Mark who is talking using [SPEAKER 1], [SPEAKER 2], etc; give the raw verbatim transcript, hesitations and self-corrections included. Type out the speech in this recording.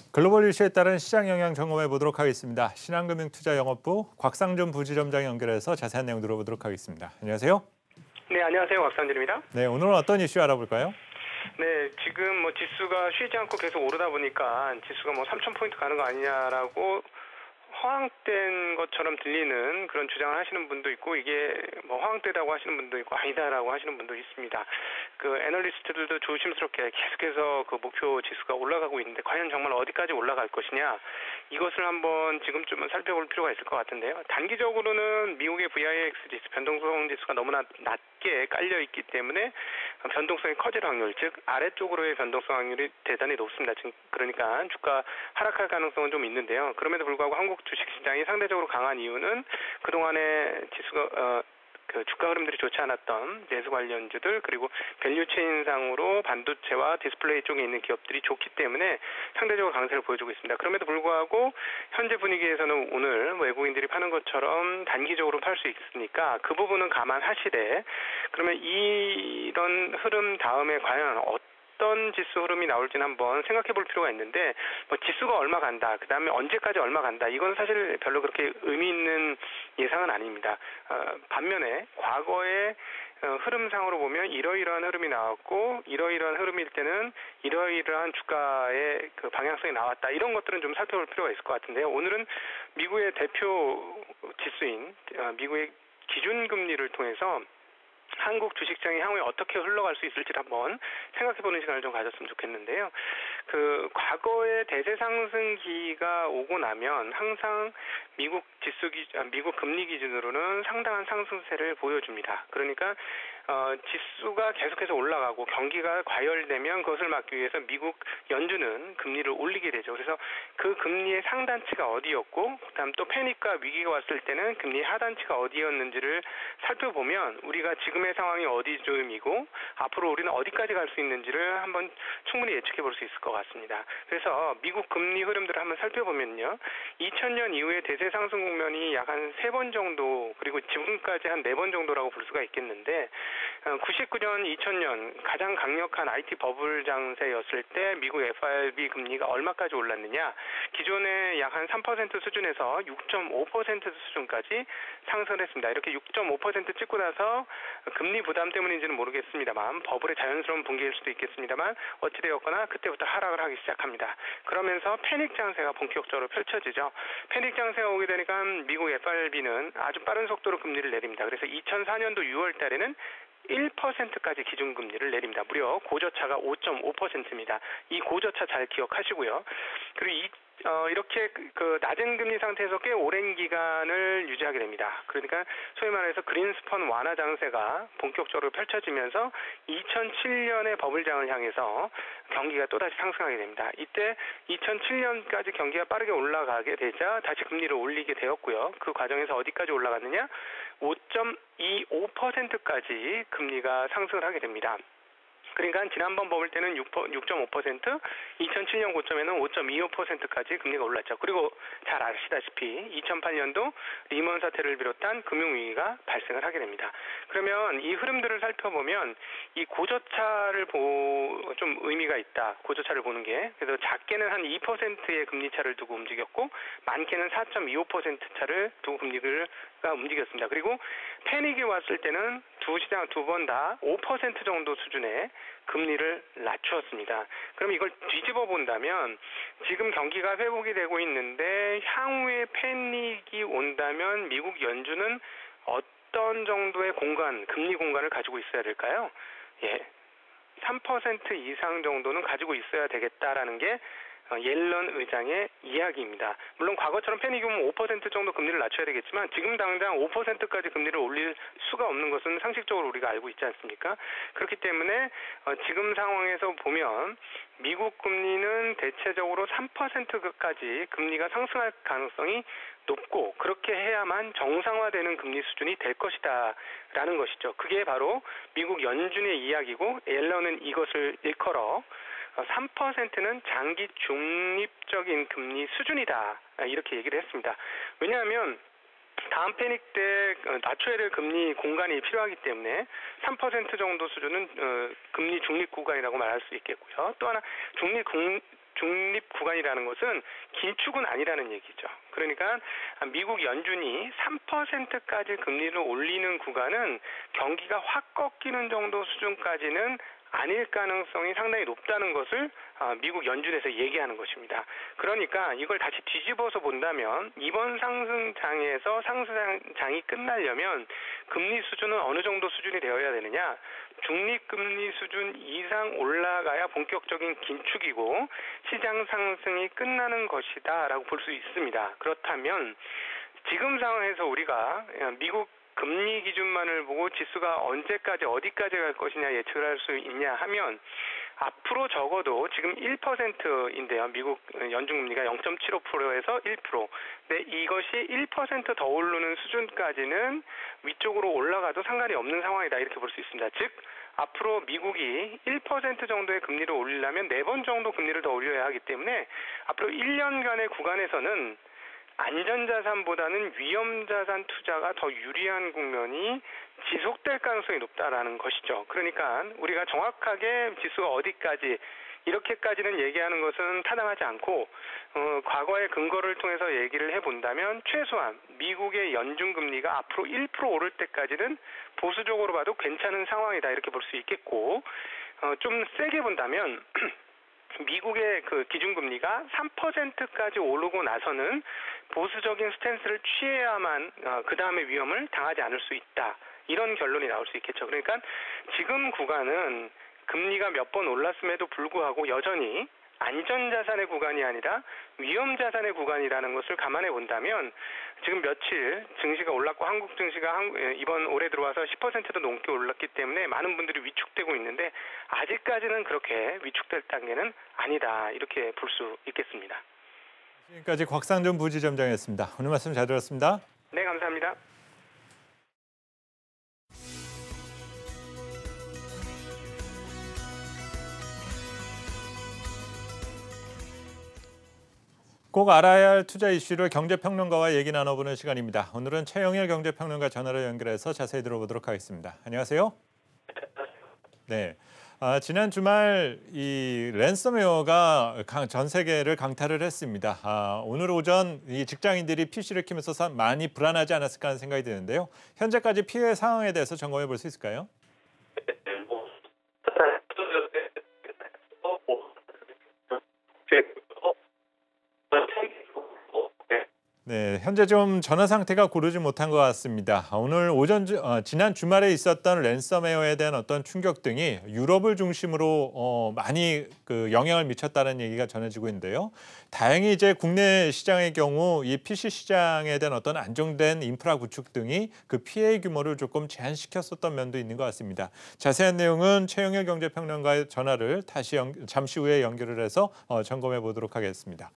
[SPEAKER 1] 글로벌 이슈에 따른 시장 영향 점검해 보도록 하겠습니다. 신한금융투자영업부 곽상준 부지점장 연결해서 자세한 내용 들어보도록 하겠습니다. 안녕하세요.
[SPEAKER 2] 네, 안녕하세요. 곽상준입니다.
[SPEAKER 1] 네, 오늘은 어떤 이슈 알아볼까요?
[SPEAKER 2] 네, 지금 뭐 지수가 쉬지 않고 계속 오르다 보니까 지수가 뭐 삼천 포인트 가는 거 아니냐라고 허황된 것처럼 들리는 그런 주장을 하시는 분도 있고, 이게 뭐 허황되다고 하시는 분도 있고 아니다라고 하시는 분도 있습니다. 그 애널리스트들도 조심스럽게 계속해서 그 목표 지수가 올라가고 있는데 과연 정말 어디까지 올라갈 것이냐, 이것을 한번 지금쯤은 살펴볼 필요가 있을 것 같은데요. 단기적으로는 미국의 브이아이엑스 지수, 변동성 지수가 너무나 낮게 깔려 있기 때문에 변동성이 커질 확률, 즉 아래쪽으로의 변동성 확률이 대단히 높습니다. 지금 그러니까 주가 하락할 가능성은 좀 있는데요. 그럼에도 불구하고 한국 주식시장이 상대적으로 강한 이유는 그동안에 지수가 어, 그 주가 흐름들이 좋지 않았던 내수 관련주들, 그리고 밸류체인상으로 반도체와 디스플레이 쪽에 있는 기업들이 좋기 때문에 상대적으로 강세를 보여주고 있습니다. 그럼에도 불구하고 현재 분위기에서는 오늘 외국인들이 파는 것처럼 단기적으로 팔 수 있으니까 그 부분은 감안하시되, 그러면 이런 흐름 다음에 과연 어떤 어떤 지수 흐름이 나올지는 한번 생각해 볼 필요가 있는데, 뭐 지수가 얼마 간다, 그 다음에 언제까지 얼마 간다, 이건 사실 별로 그렇게 의미 있는 예상은 아닙니다. 어, 반면에 과거의 어, 흐름상으로 보면 이러이러한 흐름이 나왔고 이러이러한 흐름일 때는 이러이러한 주가의 그 방향성이 나왔다, 이런 것들은 좀 살펴볼 필요가 있을 것 같은데요. 오늘은 미국의 대표 지수인 어, 미국의 기준금리를 통해서 한국 주식시장이 향후에 어떻게 흘러갈 수 있을지를 한번 생각해보는 시간을 좀 가졌으면 좋겠는데요. 그 과거의 대세 상승기가 오고 나면 항상 미국 지수 기 미국 금리 기준으로는 상당한 상승세를 보여줍니다. 그러니까 어, 지수가 계속해서 올라가고 경기가 과열되면 그것을 막기 위해서 미국 연준은 금리를 올리게 되죠. 그래서 그 금리의 상단치가 어디였고, 그다음 또 패닉과 위기가 왔을 때는 금리의 하단치가 어디였는지를 살펴보면 우리가 지금의 상황이 어디쯤이고 앞으로 우리는 어디까지 갈 수 있는지를 한번 충분히 예측해 볼 수 있을 것 같습니다. 그래서 미국 금리 흐름들을 한번 살펴보면요, 이천 년 이후에 대세 상승 국면이 약 한 세 번 정도, 그리고 지금까지 한 네 번 정도라고 볼 수가 있겠는데, 구십구 년, 이천 년 가장 강력한 아이티 버블 장세였을 때 미국 에프알비 금리가 얼마까지 올랐느냐, 기존에 약 한 삼 퍼센트 수준에서 육 점 오 퍼센트 수준까지 상승을 했습니다. 이렇게 육 점 오 퍼센트 찍고 나서 금리 부담 때문인지는 모르겠습니다만, 버블의 자연스러운 붕괴일 수도 있겠습니다만, 어찌되었거나 그때부터 하락을 하기 시작합니다. 그러면서 패닉 장세가 본격적으로 펼쳐지죠. 패닉 장세가 오게 되니까 미국 에프알비는 아주 빠른 속도로 금리를 내립니다. 그래서 이천사 년도 유월 달에는 일 퍼센트까지 기준금리를 내립니다. 무려 고저차가 오 점 오 퍼센트입니다. 이 고저차 잘 기억하시고요. 그리고 이 어, 이렇게 그, 그 낮은 금리 상태에서 꽤 오랜 기간을 유지하게 됩니다. 그러니까 소위 말해서 그린스펀 완화 장세가 본격적으로 펼쳐지면서 이천칠 년의 버블장을 향해서 경기가 또다시 상승하게 됩니다. 이때 이천칠 년까지 경기가 빠르게 올라가게 되자 다시 금리를 올리게 되었고요. 그 과정에서 어디까지 올라갔느냐? 오 점 이오 퍼센트까지 금리가 상승을 하게 됩니다. 그러니까 지난번 버블 때는 육 점 오 퍼센트, 이천칠 년 고점에는 오 점 이오 퍼센트까지 금리가 올랐죠. 그리고 잘 아시다시피 이천팔 년도 리먼 사태를 비롯한 금융위기가 발생을 하게 됩니다. 그러면 이 흐름들을 살펴보면 이 고저차를 보 좀 의미가 있다. 고저차를 보는 게. 그래서 작게는 한 이 퍼센트의 금리 차를 두고 움직였고, 많게는 사 점 이오 퍼센트 차를 두고 금리가 움직였습니다. 그리고 패닉이 왔을 때는 두 시장 두 번 다 오 퍼센트 정도 수준의 금리를 낮추었습니다. 그럼 이걸 뒤집어 본다면 지금 경기가 회복이 되고 있는데 향후에 패닉이 온다면 미국 연준은 어떤 정도의 공간, 금리 공간을 가지고 있어야 될까요? 예, 삼 퍼센트 이상 정도는 가지고 있어야 되겠다라는 게 옐런 의장의 이야기입니다. 물론 과거처럼 패닉이 오면 오 퍼센트 정도 금리를 낮춰야 되겠지만 지금 당장 오 퍼센트까지 금리를 올릴 수가 없는 것은 상식적으로 우리가 알고 있지 않습니까? 그렇기 때문에 지금 상황에서 보면 미국 금리는 대체적으로 삼 퍼센트까지 금리가 상승할 가능성이 높고, 그렇게 해야만 정상화되는 금리 수준이 될 것이다 라는 것이죠. 그게 바로 미국 연준의 이야기고, 옐런은 이것을 일컬어 삼 퍼센트는 장기 중립적인 금리 수준이다, 이렇게 얘기를 했습니다. 왜냐하면 다음 패닉 때 낮춰야 될 금리 공간이 필요하기 때문에 삼 퍼센트 정도 수준은 금리 중립 구간이라고 말할 수 있겠고요. 또 하나 중립 중립 구간이라는 것은 긴축은 아니라는 얘기죠. 그러니까 미국 연준이 삼 퍼센트까지 금리를 올리는 구간은 경기가 확 꺾이는 정도 수준까지는 아닐 가능성이 상당히 높다는 것을 미국 연준에서 얘기하는 것입니다. 그러니까 이걸 다시 뒤집어서 본다면 이번 상승장에서 상승장이 끝나려면 금리 수준은 어느 정도 수준이 되어야 되느냐? 중립금리 수준 이상 올라가야 본격적인 긴축이고 시장 상승이 끝나는 것이다 라고 볼 수 있습니다. 그렇다면 지금 상황에서 우리가 미국 금리 기준만을 보고 지수가 언제까지 어디까지 갈 것이냐 예측을 할 수 있냐 하면 앞으로 적어도 지금 일 퍼센트인데요. 미국 연준금리가 영 점 칠오 퍼센트에서 일 퍼센트. 근데 이것이 일 퍼센트 더 오르는 수준까지는 위쪽으로 올라가도 상관이 없는 상황이다 이렇게 볼 수 있습니다. 즉 앞으로 미국이 일 퍼센트 정도의 금리를 올리려면 네 번 정도 금리를 더 올려야 하기 때문에 앞으로 일 년간의 구간에서는 안전자산보다는 위험자산 투자가 더 유리한 국면이 지속될 가능성이 높다라는 것이죠. 그러니까 우리가 정확하게 지수가 어디까지 이렇게까지는 얘기하는 것은 타당하지 않고 어, 과거의 근거를 통해서 얘기를 해본다면 최소한 미국의 연준금리가 앞으로 일 퍼센트 오를 때까지는 보수적으로 봐도 괜찮은 상황이다 이렇게 볼 수 있겠고 어, 좀 세게 본다면 미국의 그 기준금리가 삼 퍼센트까지 오르고 나서는 보수적인 스탠스를 취해야만 어, 그 다음에 위험을 당하지 않을 수 있다. 이런 결론이 나올 수 있겠죠. 그러니까 지금 구간은 금리가 몇 번 올랐음에도 불구하고 여전히 안전자산의 구간이 아니라 위험자산의 구간이라는 것을 감안해 본다면 지금 며칠 증시가 올랐고 한국 증시가 한, 이번 올해 들어와서 십 퍼센트도 넘게 올랐기 때문에 많은 분들이 위축되고 있는데 아직까지는 그렇게 위축될 단계는 아니다 이렇게 볼 수 있겠습니다.
[SPEAKER 1] 지금까지 곽상준 부지점장이었습니다. 오늘 말씀 잘 들었습니다.
[SPEAKER 2] 네, 감사합니다.
[SPEAKER 1] 꼭 알아야 할 투자 이슈를 경제평론가와 얘기 나눠보는 시간입니다. 오늘은 최영일 경제평론가 전화로 연결해서 자세히 들어보도록 하겠습니다. 안녕하세요. 네, 아, 지난 주말 이 랜섬웨어가 전 세계를 강타를 했습니다. 아, 오늘 오전 이 직장인들이 피시를 키면서 많이 불안하지 않았을까 하는 생각이 드는데요. 현재까지 피해 상황에 대해서 점검해 볼 수 있을까요? 네, 현재 좀 전화 상태가 고르지 못한 것 같습니다. 오늘 오전 어, 지난 주말에 있었던 랜섬웨어에 대한 어떤 충격 등이 유럽을 중심으로 어, 많이 그 영향을 미쳤다는 얘기가 전해지고 있는데요. 다행히 이제 국내 시장의 경우 이 피시 시장에 대한 어떤 안정된 인프라 구축 등이 그 피해 규모를 조금 제한시켰었던 면도 있는 것 같습니다. 자세한 내용은 최영일 경제평론가의 전화를 다시 연, 잠시 후에 연결을 해서 어, 점검해 보도록 하겠습니다.